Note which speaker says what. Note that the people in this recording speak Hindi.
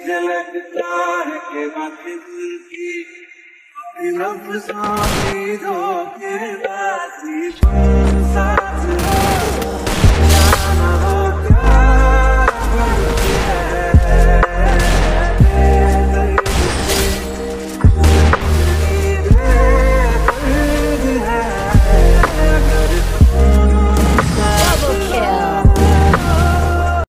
Speaker 1: झलकता है कि बातें दिल की लफ्ज़ों की धोखे